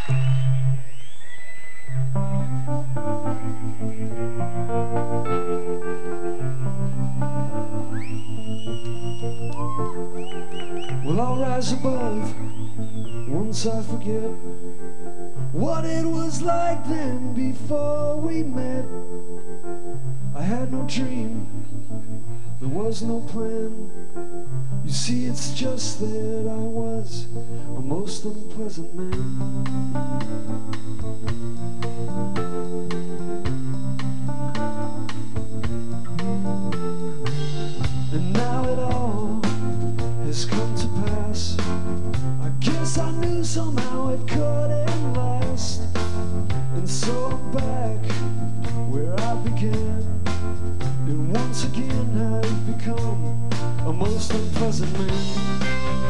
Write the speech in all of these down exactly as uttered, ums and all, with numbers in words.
Well, I'll rise above once I forget what it was like then before we met. I had no dream, there was no plan. You see, it's just that I was a most unpleasant man. And now it all has come to pass. I guess I knew somehow it couldn't last. And so I'm back where I began, and once again I've become a most unpleasant man.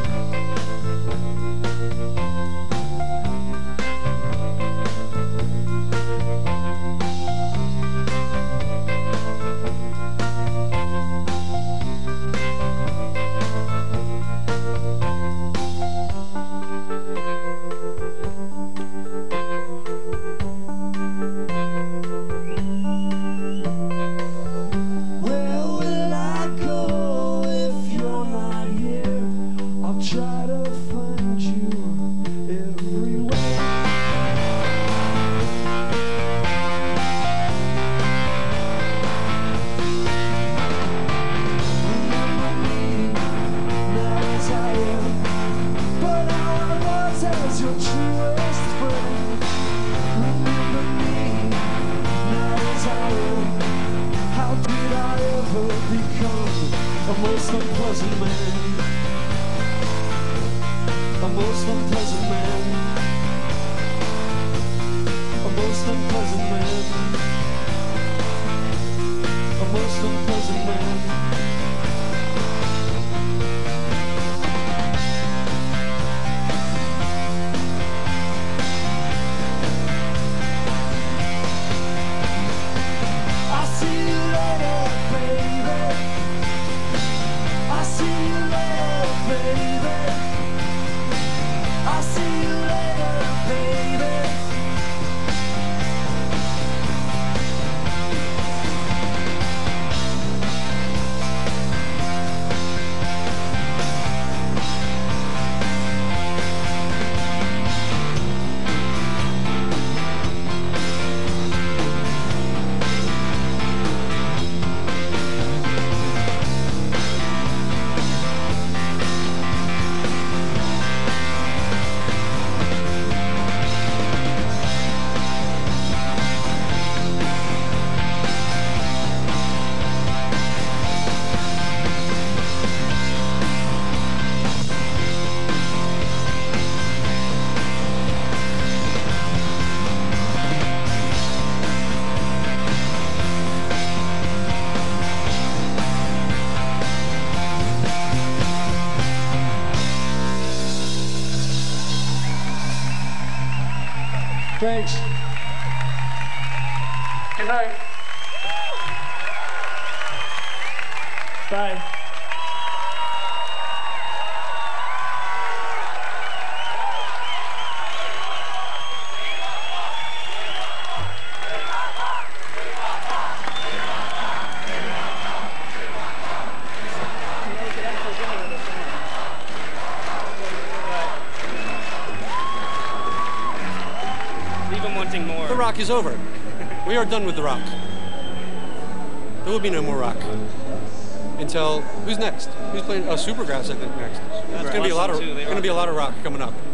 Thanks. Good night. Bye. More. The rock is over. We are done with the rock. There will be no more rock until who's next? Who's playing? Oh, Supergrass, I think next. It's going to be a lot of going to be a lot of rock coming up.